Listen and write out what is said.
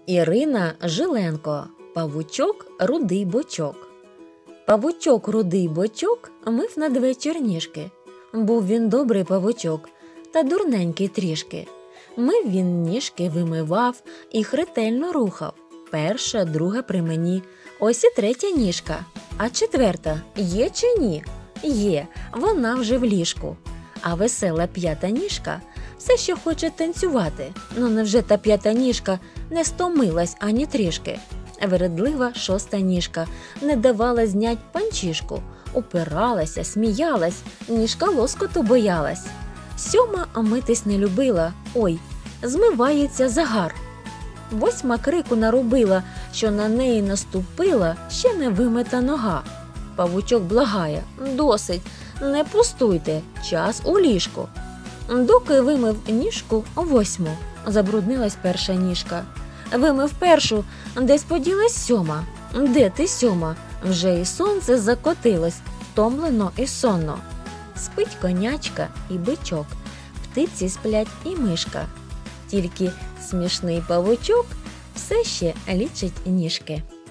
Ірина Жиленко. Павучок рудий бочок. Павучок рудий бочок мив надвечір ніжки. Був він добрий павучок, та дурненький трішки. Мив він ніжки, вимивав, їх ретельно рухав. Перша, друга при мені, ось і третя ніжка. А четверта є чи ні? Є, вона вже в ліжку. А весела п'ята ніжка все ще хоче танцювати. Ну невже та п'ята ніжка не стомилась ані трішки? Вередлива шоста ніжка не давала знять панчішку. Упиралася, сміялась, ніжка лоскоту боялась. Сьома митись не любила, ой, змивається загар. Восьма крику наробила, що на неї наступила ще не вимита нога. Павучок благає: досить, не пустуйте, час у ліжку. Доки вимив ніжку восьму, забруднилась перша ніжка. Вимив першу, десь поділась сьома. Де ти, сьома? Вже і сонце закотилось, втомлено і сонно. Спить конячка і бичок, птиці сплять і мишка. Тільки смішний павучок все ще лічить ніжки.